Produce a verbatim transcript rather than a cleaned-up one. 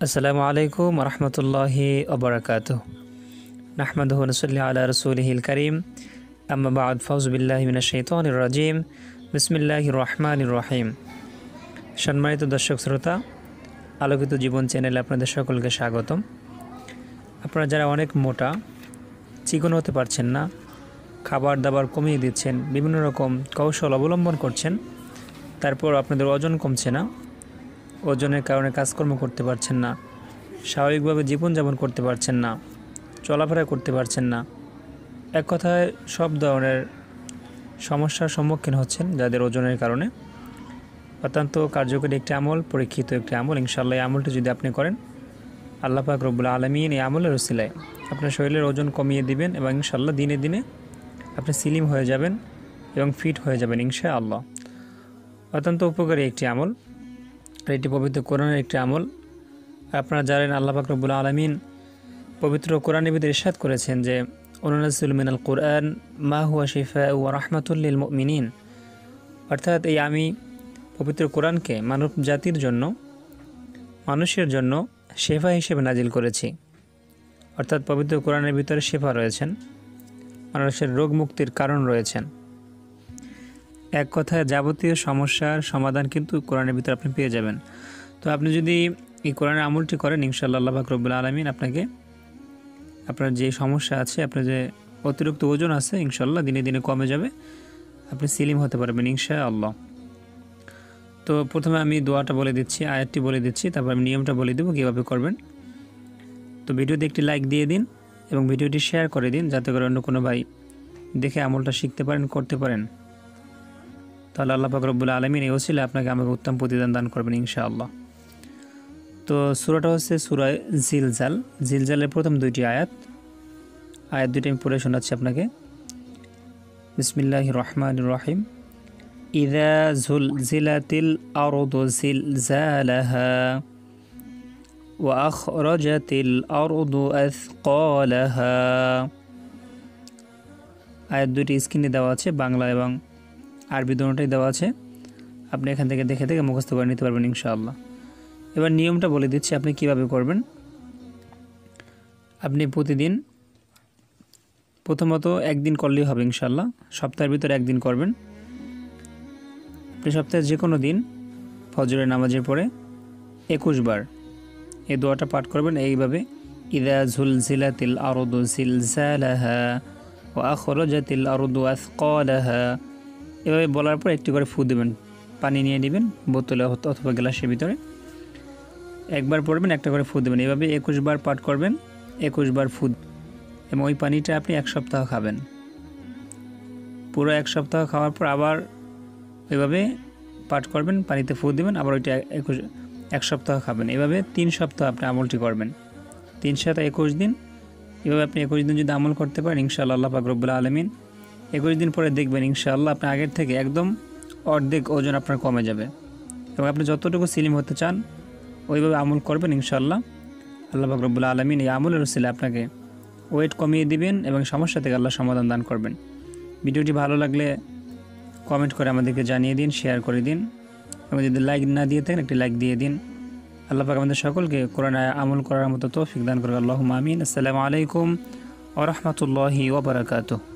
আসসালামু আলাইকুম রহমতুল্লাহি ওবরাকাতুহ। নাহমাদুহু ওয়া নুসাল্লি আলা রাসূলিহিল কারীম, আম্মা বা'দ, ফাউযু বিল্লাহি মিনাশ শাইতানির রাজীম, বিসমিল্লাহির রহমানির রহিম। সম্মানিত দর্শক শ্রোতা, আলোকিত জীবন চ্যানেলে আপনাদের সকলকে স্বাগতম। আপনারা যারা অনেক মোটা, চিকন হতে পারছেন না, খাবার দাবার কমিয়ে দিচ্ছেন, বিভিন্ন রকম কৌশল অবলম্বন করছেন, তারপর আপনাদের ওজন কমছে না, ওজনের কারণে কাজকর্ম করতে পারছেন না, স্বাভাবিকভাবে জীবনযাপন করতে পারছেন না, চলাফেরা করতে পারছেন না, এক কথায় সব ধরনের সমস্যার সম্মুখীন হচ্ছেন যাদের ওজনের কারণে, অত্যন্ত কার্যকরী একটি আমল, পরীক্ষিত একটি আমল। ইনশাআল্লাহ এই আমলটি যদি আপনি করেন, আল্লাহ পাক রব্বুল আলামিন এই আমলের ওসিলায় আপনার শরীরের ওজন কমিয়ে দিবেন এবং ইনশাআল্লাহ দিনে দিনে আপনি স্লিম হয়ে যাবেন এবং ফিট হয়ে যাবেন ইনশাআল্লাহ। অত্যন্ত উপকারী একটি আমল, এটি পবিত্র কোরআনের একটি আমল। আপনারা জানেন আল্লাহ পাক রব্বুল আলামিন পবিত্র কোরআনের ভিতরে ইরশাদ করেছেন যে ওয়ানুনাজ্জিলু মিনাল কুরআন মা হুয়া শিফাউ ওয়া রাহমাতুল লিল মুমিনিন, অর্থাৎ এই আমি পবিত্র কোরআনকে মানব জাতির জন্য, মানুষের জন্য শেফা হিসেবে নাজিল করেছি। অর্থাৎ পবিত্র কোরআনের ভিতরে শেফা রয়েছেন, মানুষের রোগ মুক্তির কারণ রয়েছেন। এক কথায় যাবতীয় সমস্যার সমাধান কিন্তু কোরআনের ভিতরে আপনি পেয়ে যাবেন। তো আপনি যদি এই কোরআনের আমলটি করেন, ইনশাআল্লাহ আল্লাহ পাক রব্বুল আলামিন আপনাকে আপনার যে সমস্যা আছে, আপনার যে অতিরিক্ত ওজন আছে, ইনশাআল্লাহ দিনে দিনে কমে যাবে, আপনি স্লিম হতে পারবেন ইনশাআল্লাহ। তো প্রথমে আমি দোয়াটা বলে দিচ্ছি, আয়াতটি বলে দিচ্ছি, তারপর আমি নিয়মটা বলে দেবো কীভাবে করবেন। তো ভিডিওতে একটি লাইক দিয়ে দিন এবং ভিডিওটি শেয়ার করে দিন, যাতে করে অন্য কোনো ভাই দেখে আমলটা শিখতে পারেন, করতে পারেন। তাহলে আল্লাহ পাক রব্বুল আলামিন এই ওসিলা আপনাকে আমাকে উত্তম প্রতিদান দান করবেন ইনশাআল্লাহ। তো সূরাটা হচ্ছে সূরা জিলজাল। জিলজালের প্রথম দুইটি আয়াত, আয়াত দুইটি আমি পড়ে শোনাচ্ছি আপনাকে। বিসমিল্লাহির রহমানির রহিম। ইযা যুলজিলাতিল আরদু জিলজালাহা ওয়া আখরাজাতিল আরদু আথকালাহা। আয়াত দুইটি স্ক্রিনে দেওয়া আছে, বাংলা এবং আরবি দুটোটাই দেওয়া আছে। আপনি এখান থেকে দেখে দেখে মুখস্থ করে নিতে পারবেন ইনশাআল্লাহ। এবার নিয়মটা বলে দিচ্ছি আপনি কিভাবে করবেন। আপনি প্রতিদিন প্রথমত একদিন করলেই হবে ইনশাআল্লাহ, সপ্তাহের ভিতরে একদিন করবেন। আপনি সপ্তাহের যে কোনো দিন ফজরের নামাজের পরে একুশ বার এই দোয়াটা পাঠ করবেন এইভাবে। ইযা যুলজিলাতিল আরদু জিলজালাহা ওয়া আখরাজাতিল আরদু আথকালাহা। এভাবে বলার পর একটি করে ফু দেবেন, পানি নিয়ে নেবেন বোতলে অথবা গ্লাসের ভিতরে, একবার পড়বেন, একটা করে ফু দেবেন। এভাবে একুশ বার পাঠ করবেন, একুশ বার ফু, এবং ওই পানিটা আপনি এক সপ্তাহ খাবেন। পুরো এক সপ্তাহ খাওয়ার পর আবার এভাবে পাঠ করবেন, পানিতে ফু দেবেন, আবার ওইটা একুশ এক সপ্তাহ খাবেন। এভাবে তিন সপ্তাহ আপনি আমলটি করবেন, তিন সাথে একুশ দিন। এভাবে আপনি একুশ দিন যদি আমল করতে পারেন, ইনশাআল্লাহ আল্লাহ পাক রব্বুল আলামিন একুশ দিন পরে দেখবেন ইনশাআল্লাহ আপনার আগের থেকে একদম অর্ধেক ওজন আপনার কমে যাবে। এবং আপনি যতটুকু স্লিম হতে চান ওইভাবে আমল করবেন ইনশাআল্লাহ। আল্লাহ পাক রব্বুল আলামিন এই আমলের ওসিলায় আপনাকে ওয়েট কমিয়ে দিবেন এবং সমস্যা থেকে আল্লাহ সমাধান দান করবেন। ভিডিওটি ভালো লাগলে কমেন্ট করে আমাদেরকে জানিয়ে দিন, শেয়ার করে দিন, এবং যদি লাইক না দিয়ে থাকেন একটি লাইক দিয়ে দিন। আল্লাহ পাক আমাদের সকলকে কোরআনে আমল করার মতো তৌফিক দান করবে। আল্লাহুম্মা আমিন। আসসালামু আলাইকুম ওয়া রাহমাতুল্লাহি ওয়া বারাকাতুহু।